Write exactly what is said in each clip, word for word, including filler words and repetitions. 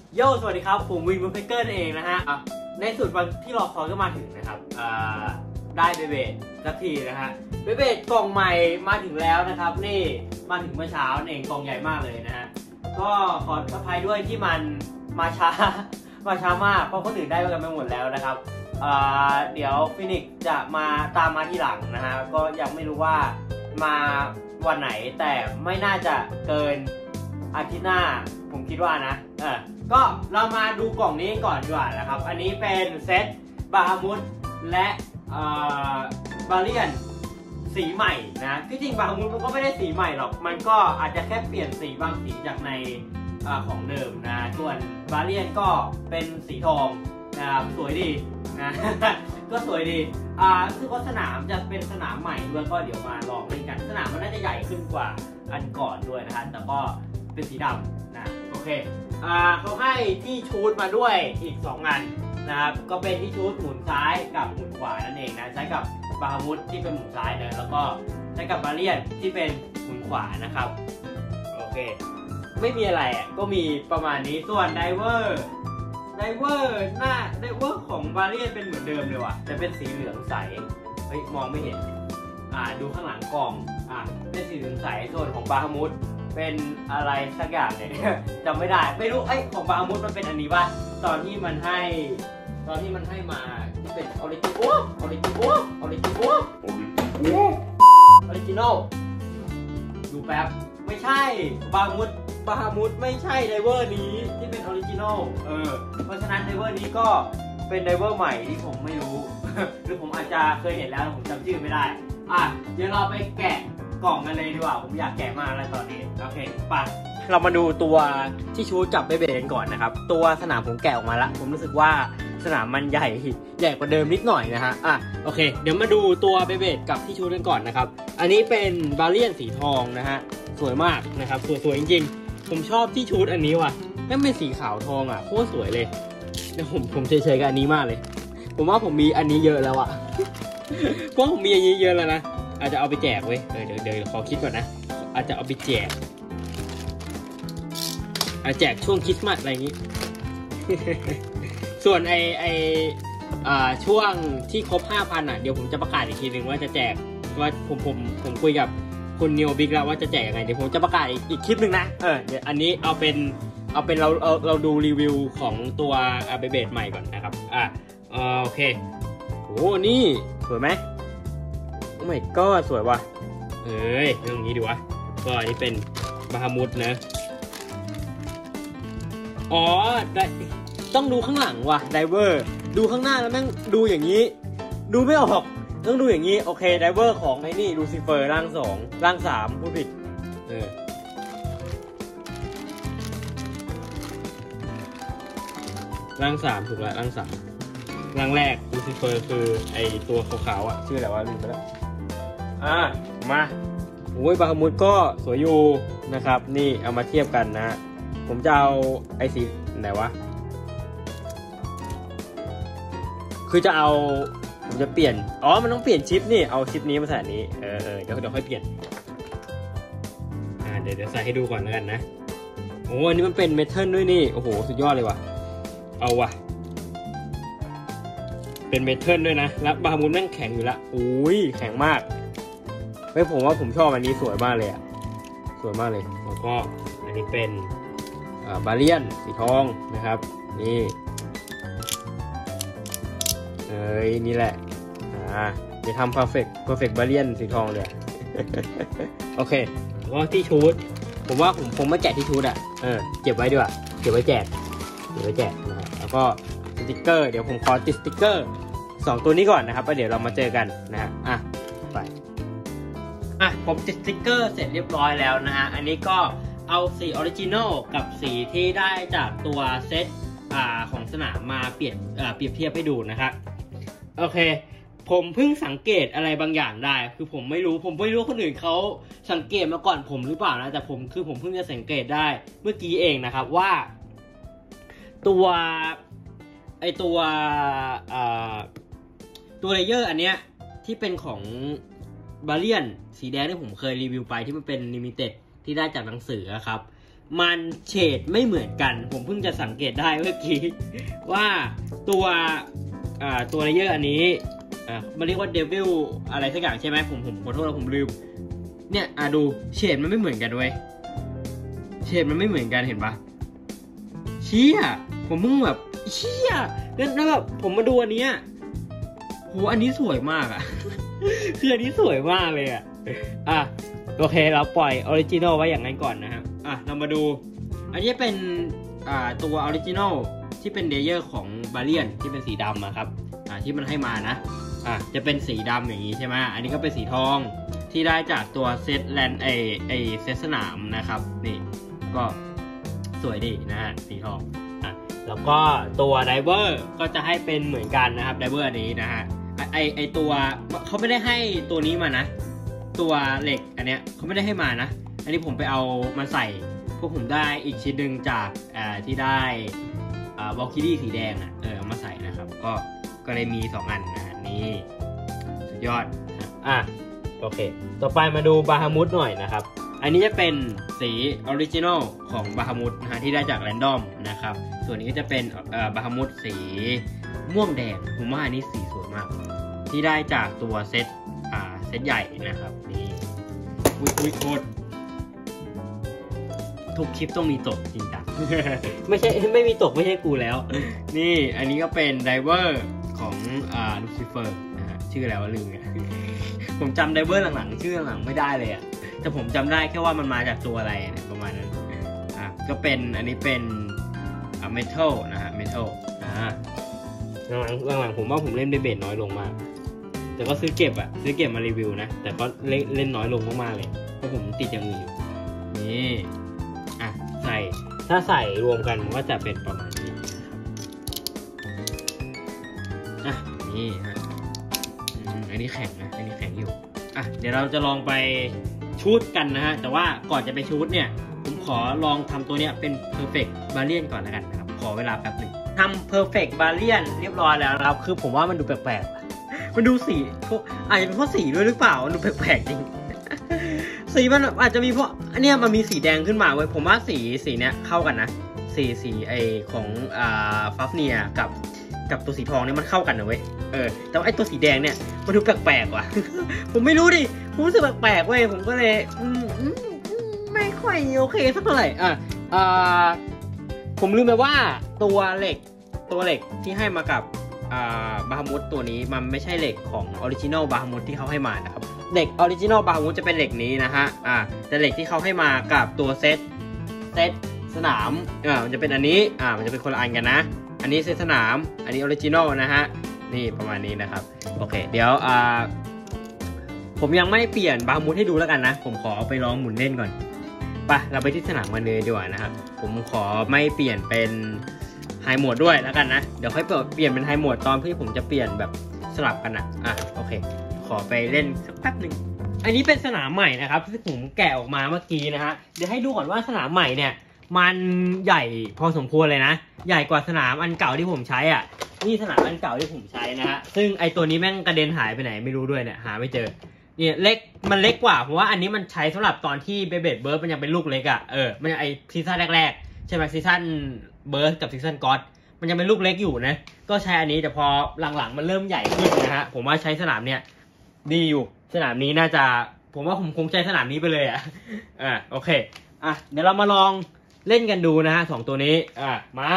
โย่สวัสดีครับผมวินบูเพเกอร์เองนะฮะในสุดวันที่รอคอยก็มาถึงนะครับได้เบเบดสักทีนะฮะเบเบดกล่องใหม่มาถึงแล้วนะครับนี่มาถึงเมื่อเช้าเองกล่องใหญ่มากเลยนะฮะก็ขออภัยด้วยที่มันมาช้ามาช้ามากเพราะคนอื่นได้กันไปหมดแล้วนะครับเดี๋ยวฟินิกจะมาตามมาทีหลังนะฮะก็ยังไม่รู้ว่ามาวันไหนแต่ไม่น่าจะเกินอาทิตย์หน้าผมคิดว่านะเออก็เรามาดูกล่องนี้ก่อนดีกว่านะครับอันนี้เป็นเซตบาฮามุดและบาเลียนสีใหม่นะที่จริงบาฮามุดมันก็ไม่ได้สีใหม่หรอกมันก็อาจจะแค่เปลี่ยนสีบางสีจากในอของเดิมนะส่วนบาเลียนก็เป็นสีทองนะครับสวยดีนะก็สวยดีอ่าคือว่าสนามจะเป็นสนามใหม่ด้วยก็เดี๋ยวมาลองเล่นกันสนามมันน่าจะใหญ่ขึ้นกว่าอันก่อนด้วยนะฮะแต่ก็เป็นสีดำนะโอเคอ่าเขาให้ที่ชูดมาด้วยอีกสองอันนะครับก็เป็นที่ชูดหมุนซ้ายกับหมุนขวานั่นเองนะใช้กับบาฮามุดที่เป็นหมุนซ้ายนะแล้วก็ใช้กับบาเลียนที่เป็นหมุนขวานะครับโอเคไม่มีอะไรอ่ะก็มีประมาณนี้ส่วนไดเวอร์ไดเวอร์หน้าไดเวอร์ของบาเลียนเป็นเหมือนเดิมเลยว่ะแต่เป็นสีเหลืองใสเฮ้ยมองไม่เห็นอ่าดูข้างหลังกล่องอ่าเป็นสีเหลืองใสส่วนของบาฮามุดเป็นอะไรสักอย่างเนี่ยจำไม่ได้ไม่รู้ไอ้ของบาฮามุดมันเป็นอันนี้ป่ะตอนที่มันให้ตอนที่มันให้มาที่เป็นออริจิโอออริจิโอออริจิโอออริจินอลดูแป๊บไม่ใช่บาฮามุดบาฮามุดไม่ใช่ไดเวอร์นี้ที่เป็นออริจินอลเออเพราะฉะนั้นไดเวอร์นี้ก็เป็นไดเวอร์ใหม่ที่ผมไม่รู้ หรือผมอาจจะเคยเห็นแล้วผมจำชื่อไม่ได้อ่ะเดี๋ยวเราไปแกะกล่องกันเลยดีกว่าผมอยากแกะมากแล้วตอนนี้โอเคไปเรามาดูตัวที่ชูจับเบเบกันก่อนนะครับตัวสนามผมแกะออกมาแล้วผมรู้สึกว่าสนามมันใหญ่ใหญ่กว่าเดิมนิดหน่อยนะฮะอ่ะโอเคเดี๋ยวมาดูตัวเบเบกับที่ชูกันก่อนนะครับอันนี้เป็นบาเลียนสีทองนะฮะสวยมากนะครับสวยๆจริงๆผมชอบที่ชูอันนี้ว่ะแม่งเป็นสีขาวทองอ่ะโคตรสวยเลยแล้วผมผมเฉยๆกับอันนี้มากเลยผมว่าผมมีอันนี้เยอะแล้วอ่ะเพราะผมมีอันนี้เยอะแล้วนะอาจจะเอาไปแจกเว้ยเดี๋ยวเดี๋ยวขอคิดก่อนนะอาจจะเอาไปแจกอาจแจกช่วงคริสต์มาสอะไรอย่างนี้ ส่วนไอไออ่าช่วงที่ครบ ห้าพัน อ่ะเดี๋ยวผมจะประกาศอีกทีหนึ่งว่าจะแจกว่าผมผมผมคุยกับคุณนิวบิ๊กแล้วว่าจะแจกยังไงเดี๋ยวผมจะประกาศอีกอีกคลิปหนึ่งนะเออเดี๋ยวอันนี้เอาเป็นเอาเป็นเราเราเราดูรีวิวของตัวเบเบดใหม่ก่อนนะครับอ่ะโอเคโอ้นี่สวยไหมโอ้ my god สวยว่ะเอ้ยเรื่องนี้ดีวะก็อันนี้เป็นบาฮามุดนะอ๋อได้ต้องดูข้างหลังว่ะไดเวอร์ดูข้างหน้าแล้วแม่งดูอย่างนี้ดูไม่ออกต้องดูอย่างนี้โอเคไดเวอร์ของไอ้นี่ลูซิเฟอร์ร่างสองร่างสามพูดผิดเออร่างสามถูกแล้วร่างสามร่างแรกลูซิเฟอร์คือไอตัวขาวๆอ่ะชื่ออะไรวะลืมไปแล้วอ่ะมาโอ้ยบาฮามุดก็สวยอยู่นะครับนี่เอามาเทียบกันนะผมจะเอาไอสีไหนวะคือจะเอาผมจะเปลี่ยนอ๋อมันต้องเปลี่ยนชิปนี่เอาชิปนี้มาใส่นี้เออเออเดี๋ยวเดี๋ยวค่อยเปลี่ยนอ่าเดี๋ยวเดี๋ยวใส่ให้ดูก่อนแล้วกันนะโอ้อันนี้มันเป็นเมทัลด้วยนี่โอ้โหสุดยอดเลยว่ะเอาว่ะเป็นเมทัลด้วยนะแล้วบาฮามุดแม่งแข็งอยู่ละอุ้ยแข็งมากไม่ผมว่าผมชอบอันนี้สวยมากเลยอ่ะสวยมากเลยแล้วก็อันนี้เป็นบาเลียนสีทองนะครับนี่เอ้ยนี่แหละอ่าจะทำ perfect perfect บาเลียนสีทองเลย โอเคแล้วก็ที่ชูดผมว่าผมผมมาแจกที่ชูดอ่ะเออเก็บไว้ดีกว่าเก็บไว้แจกเก็บไว้แจกนะครับแล้วก็สติ๊กเกอร์เดี๋ยวผมขอติดสติ๊กเกอร์สองตัวนี้ก่อนนะครับแล้วเดี๋ยวเรามาเจอกันนะฮะอ่ะไปอ่ะผมติดสติ๊กเกอร์เสร็จเรียบร้อยแล้วนะฮะอันนี้ก็เอาสีออริจินอลกับสีที่ได้จากตัวเซตอ่าของสนามมาเปลี่ยนอ่าเปรียบเทียบให้ดูนะครับโอเคผมเพิ่งสังเกตอะไรบางอย่างได้คือผมไม่รู้ผมไม่รู้คนอื่นเขาสังเกตมาก่อนผมหรือเปล่านะแต่ผมคือผมเพิ่งจะสังเกตได้เมื่อกี้เองนะครับว่าตัวไอตัวอ่าตัวเลเยอร์อันเนี้ยที่เป็นของบาเลียนสีแดงที่ผมเคยรีวิวไปที่มันเป็นลิมิเต็ดที่ได้จากหนังสือครับมันเฉดไม่เหมือนกันผมเพิ่งจะสังเกตได้เมื่อกี้ว่าตัวอ่าตัวเลเยอร์อันนี้อ่ามันเรียกว่าเดวิลอะไรสักอย่างใช่ไหมผมผมขอโทษนะผมลืมเนี่ยอ่าดูเฉดมันไม่เหมือนกันเว้ยเฉดมันไม่เหมือนกันเห็นปะเชี่ยผมเพิ่งแบบเชี่ยแล้วแบบผมมาดูอันนี้โหอันนี้สวยมากอ่ะ คืออันนี้สวยมากเลยอ่ะอ่ะโอเคเราปล่อยออริจินอลไว้อย่างนั้นก่อนนะครับอ่ะเรามาดูอันนี้เป็นอ่าตัวออริจินอลที่เป็นเลเยอร์ของบาเลียนที่เป็นสีดำนะครับอ่าที่มันให้มานะอ่ะจะเป็นสีดำอย่างนี้ใช่ไหมอันนี้ก็เป็นสีทองที่ได้จากตัวเซตแลนไอไอเซตสนามนะครับนี่ก็สวยดีนะฮะสีทองอ่ะแล้วก็ตัวไดเวอร์ก็จะให้เป็นเหมือนกันนะครับไดเวอร์อันนี้นะฮะไอไอตัวเขาไม่ได้ให้ตัวนี้มานะตัวเหล็กอันเนี้ยเขาไม่ได้ให้มานะอันนี้ผมไปเอามาใส่พวกผมได้อีกชิ้นหนึ่งจากอ่าที่ได้อ่าวอลคิรี่สีแดงอ่ะเออมาใส่นะครับก็ก็เลยมีสองอันนะนี่สุดยอดอ่ะโอเคต่อไปมาดูบาฮามุดหน่อยนะครับอันนี้จะเป็นสีออริจินอลของบาฮามุดนะฮะที่ได้จากแรนดอมนะครับส่วนนี้ก็จะเป็นเอ่อบาฮามุดสีม่วงแดงผมว่าอันนี้สีสวยมากที่ได้จากตัวเซตอ่าเซตใหญ่นะครับนี่อุ้ยอุ้ยโคตรทุกคลิปต้องมีตกจริงจัง ไม่ใช่ไม่มีตกไม่ใช่กูแล้วนี่อันนี้ก็เป็นไดเวอร์ของอ่าลูซิเฟอร์นะฮะชื่ออะไรวะลืมไง ผมจำไดเวอร์หลังๆชื่อหลังๆไม่ได้เลยอ่ะแต่ผมจำได้แค่ว่ามันมาจากตัวอะไรเนี่ยประมาณนั้นอ่ะก็เป็นอันนี้เป็นอ่าเมทัลนะฮะเมทัลอ่าหลังๆหลังๆผมว่าผมเล่นเบเบดน้อยลงมากแต่ก็ซื้อเก็บอะซื้อเก็บมารีวิวนะแต่ก็เล่นเล่นน้อยลงมากๆเลยเพราะผมติดอย่างอื่นอยู่นี่อ่ะใส่ถ้าใส่รวมกันมันก็จะเป็นประมาณนี้นะครับอ่ะนี่ฮะอันนี้แข็งนะอันนี้แข็งอยู่อ่ะเดี๋ยวเราจะลองไปชูดกันนะฮะแต่ว่าก่อนจะไปชูดเนี่ยผมขอลองทำตัวเนี้ยเป็น perfect barrier ก่อนแล้วกันนะครับขอเวลาแป๊บหนึ่งทำ perfect barrier เรียบร้อยแล้วนะครับคือผมว่ามันดูแปลกๆมันดูสีพวกอาจจะเป็นเพราะสีด้วยหรือเปล่ามันดูแปลกๆจริง สีมันอาจจะมีเพราะอันเนี้ยมันมีสีแดงขึ้นมาเว้ยผมว่าสีสีเนี้ยเข้ากันนะสีสีไอของอ่าฟัฟเนียกับกับตัวสีทองเนี่ยมันเข้ากันนะเว้ยเออแต่ว่าไอตัวสีแดงเนี่ยมันดูแปลกๆว่ะ ผมไม่รู้ดิผมรู้สึกแปลกๆเว้ยผมก็เลยไม่ค่อยโอเคสักเท่าไหร่อ่ะอ่าผมลืมไปว่าตัวเหล็กตัวเหล็กที่ให้มากับบาฮามุดตัวนี้มันไม่ใช่เหล็กของออริจินอลบาฮามุดที่เขาให้มานะครับเหล็กออริจินอลบาฮามุดจะเป็นเหล็กนี้นะฮะอ่าแต่เหล็กที่เขาให้มากับตัวเซตเซตสนามอ่ามันจะเป็นอันนี้อ่ามันจะเป็นคนละอันกันนะอันนี้เซตสนามอันนี้ออริจินอลนะฮะนี่ประมาณนี้นะครับโอเคเดี๋ยวอ่าผมยังไม่เปลี่ยนบาฮามุดให้ดูแล้วกันนะผมขอเอาไปลองหมุนเล่นก่อนไปเราไปที่สนามกันเลยดีกว่านะครับผมขอไม่เปลี่ยนเป็นไฮโหมดด้วยแล้วกันนะเดี๋ยวค่อยเปลี่ยนเป็นไฮโหมดตอนที่ผมจะเปลี่ยนแบบสลับกันนะอ่ะโอเคขอไปเล่นสักแป๊บหนึ่งอันนี้เป็นสนามใหม่นะครับที่ผมแกะออกมาเมื่อกี้นะฮะเดี๋ยวให้ดูก่อนว่าสนามใหม่เนี่ยมันใหญ่พอสมควรเลยนะใหญ่กว่าสนามอันเก่าที่ผมใช้อ่ะนี่สนามอันเก่าที่ผมใช้นะฮะซึ่งไอตัวนี้แม่งกระเด็นหายไปไหนไม่รู้ด้วยเนี่ยหาไม่เจอเนี่ยเล็กมันเล็กกว่าเพราะว่าอันนี้มันใช้สำหรับตอนที่เบเบดเบิร์ดมันยังเป็นลูกเล็กอ่ะเออมันไอซีซั่นแรกๆใช่ไหมซีซั่นเบิร์ดกับซีซั่นก็อดมันยังเป็นลูกเล็กอยู่นะก็ใช้อันนี้แต่พอหลังๆมันเริ่มใหญ่ขึ้นนะฮะผมว่าใช้สนามเนี่ยดีอยู่สนามนี้น่าจะผมว่าผมคงใช้สนามนี้ไปเลยอ่ะอ่าโอเคอ่ะเดี๋ยวเรามาลองเล่นกันดูนะฮะสองตัวนี้อ่ะมา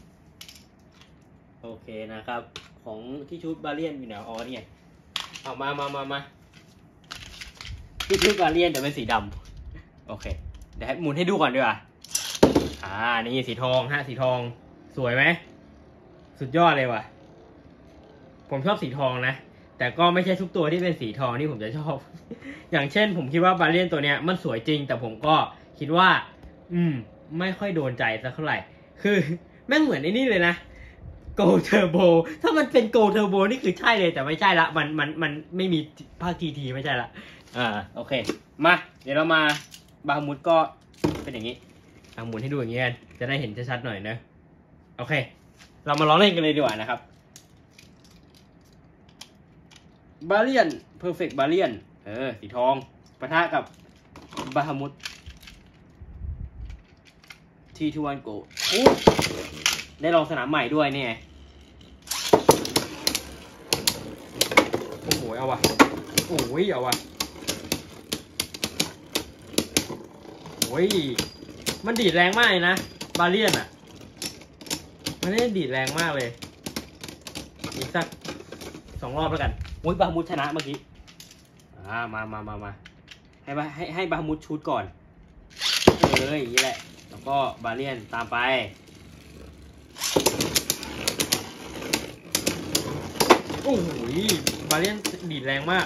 โอเคนะครับของที่ชุดบาเลียนอยู่ไหนอ๋อเนี่ยเอามามามามาที่ชุดบาเลียนแต่เป็นสีดำโอเคเดี๋ยวหมุนให้ดูก่อนดีกว่าอ่านี่สีทองฮะสีทองสวยไหมสุดยอดเลยว่ะผมชอบสีทองนะแต่ก็ไม่ใช่ทุกตัวที่เป็นสีทองที่ผมจะชอบ อย่างเช่นผมคิดว่าบาเลียนตัวเนี้ยมันสวยจริงแต่ผมก็คิดว่าอืมไม่ค่อยโดนใจสักเท่าไหร่คือแม่งเหมือนไอ้นี่เลยนะโกลเทอร์โบถ้ามันเป็นโกลเทอร์โบนี่คือใช่เลยแต่ไม่ใช่ละมันมันมันไม่มีภาคทีทีไม่ใช่ละอ่าโอเคมาเดี๋ยวเรามาบาฮามุดก็เป็นอย่างนี้บาฮามุดให้ดูอย่างนี้กันจะได้เห็นชัดๆหน่อยนะโอเคเรามาลองเล่นกันเลยดีกว่านะครับบาเลียนเพอร์เฟกต์บาเลียนเออสีทองปะทะกับบาฮามุดทีทูวันโกได้ลองสนามใหม่ด้วยเนี่ยโอ้โหเอาวะโอ้ยเอาวะโอ้ยมันดีดแรงมากเลยนะบาเลียนอ่ะมันได้ดีดแรงมากเลยอีกสักสองรอบแล้วกันโอ้ยบามุดชนะเมื่อกี้อ่ามามามามาให้ให้ให้บามุดชูดก่อนเอออย่างนี้แหละแล้วก็บาเลียนตามไปโอ้โหบาเลียนดีดแรงมาก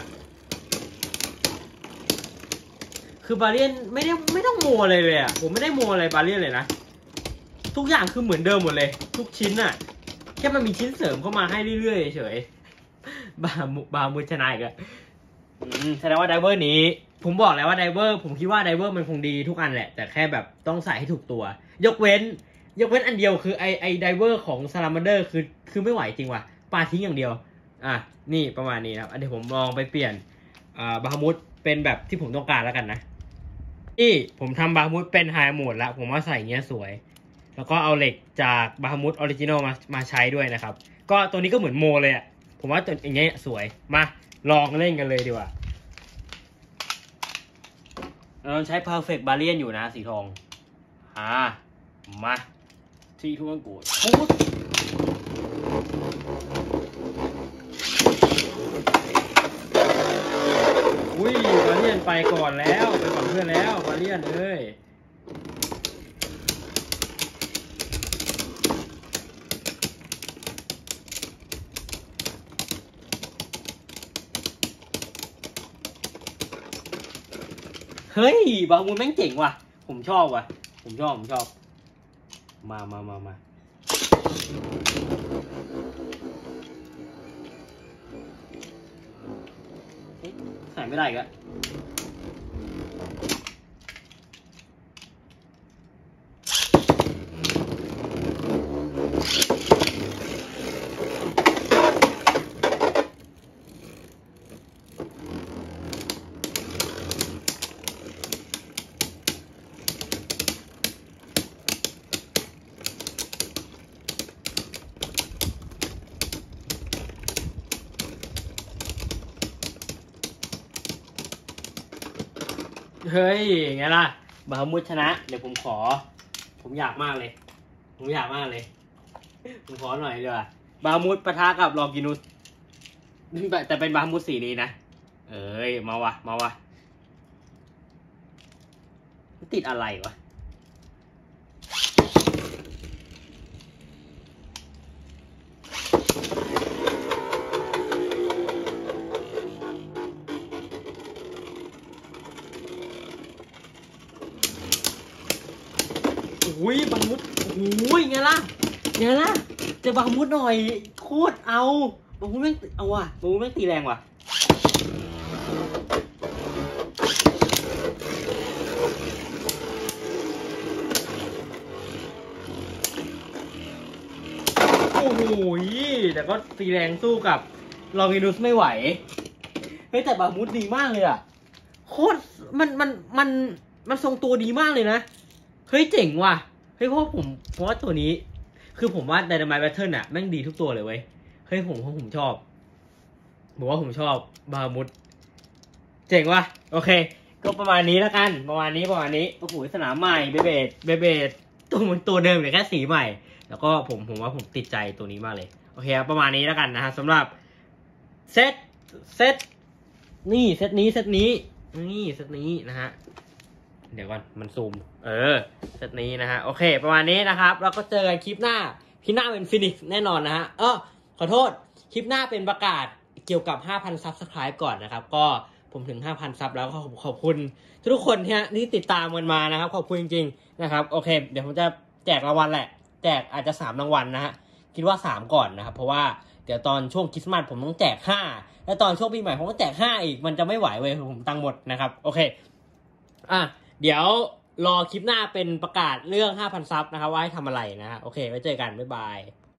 คือบาเลียนไม่ได้ไม่ต้องโมอะไรเลยอ่ะผมไม่ได้โมอะไรบาเลียนเลยนะทุกอย่างคือเหมือนเดิมหมดเลยทุกชิ้นอ่ะแค่มันมีชิ้นเสริมเข้ามาให้เรื่อยๆเฉยบาบามุชนะอีกอะแสดงว่าไดเวอร์นี้ผมบอกแล้วว่าไดเวอร์ผมคิดว่าไดเวอร์มันคงดีทุกอันแหละแต่แค่แบบต้องใส่ให้ถูกตัวยกเว้นยกเว้นอันเดียวคือไอไอไดเวอร์ของซาลามันเดอร์คือคือไม่ไหวจริงว่ะปาทิ้งอย่างเดียวอ่ะนี่ประมาณนี้ครับอันนี้ผมลองไปเปลี่ยนอ่าบาฮามุดเป็นแบบที่ผมต้องการแล้วกันนะนี่ผมทำบาฮามุดเป็นไฮโหมดแล้วผมว่าใส่เงี้ยสวยแล้วก็เอาเหล็กจากบาฮามุดออริจินอลมามาใช้ด้วยนะครับก็ตัวนี้ก็เหมือนโมเลยอ่ะผมว่าตัวอย่างเงี้ยสวยมาลองเล่นกันเลยดีกว่าเราใช้ Perfect Barian อยู่นะสีทองอ่ามาที่ทุกคนกูอุ้ยบาเลียนไปก่อนแล้วไปก่อนเพื่อนแล้วบาเลียนเอ้ยเฮ้ยบามูนแม่งเจ๋งว่ะผมชอบว่ะผมชอบผมชอบมามามามาใส่ไม่ได้อีกอะเฮ้ยไงล่ะบาฮามุดชนะเดี๋ยวผมขอผมอยากมากเลยผมอยากมากเลยผมขอหน่อยดีกว่าบาฮามุดปะทะกับลองกินุสแต่เป็นบาฮามุดสีนี้นะเอ้ยมาวะมาวะติดอะไรวะอุ้ยบามุดอุ้ยไงล่ะไงล่ะจะบามุดหน่อยโคตรเอาบามุดแม่งเอาว่ะบามุดแม่งตีแรงว่ะโอ้โหแต่ก็ตีแรงสู้กับลองกินุสไม่ไหวเฮ้ยแต่บามุดดีมากเลยอ่ะโคตรมันมันมันมันทรงตัวดีมากเลยนะเฮ้ยเจ๋งว่ะเฮ้ยเพราะผมเพราะว่าตัวนี้คือผมว่า Dynamite Battle น่ะแม่งดีทุกตัวเลยเว้ยเฮ้ยผมเพราะผมชอบบอกว่าผมชอบบามุดเจ๋งว่ะโอเคก็ประมาณนี้แล้วกันประมาณนี้ประมาณนี้โอ้โหสนามใหม่เบเบดเบเบดตัวมันตัวเดิมเลยแค่สีใหม่แล้วก็ผมผมว่าผมติดใจตัวนี้มากเลยโอเคประมาณนี้แล้วกันนะฮะสำหรับเซตเซตนี่เซตนี้เซตนี้นี่เซตนี้นะฮะเดี๋ยวก่อนมันซูมเออเซตนี้นะฮะโอเคประมาณนี้นะครับแล้วก็เจอกันคลิปหน้าคลิปหน้าเป็นฟินิกซ์แน่นอนนะฮะเออขอโทษคลิปหน้าเป็นประกาศเกี่ยวกับ ห้าพัน ซับสไครบ์ก่อนนะครับก็ผมถึง ห้าพัน ซับแล้วก็ขอบคุณทุกคนที่ติดตามกันมานะครับขอบคุณจริงๆนะครับโอเคเดี๋ยวผมจะแจกรางวัลแหละแจกอาจจะสามรางวัลนะฮะคิดว่าสามก่อนนะครับเพราะว่าเดี๋ยวตอนช่วงคริสต์มาสผมต้องแจกห้าแล้วตอนช่วงปีใหม่ผมต้องแจกห้าอีกมันจะไม่ไหวเว้ยผมตังค์หมดนะครับโอเคอ่ะเดี๋ยวรอคลิปหน้าเป็นประกาศเรื่อง ห้าพัน ซับนะครับว่าให้ทำอะไรนะฮะโอเคไว้เจอกันบ๊ายบาย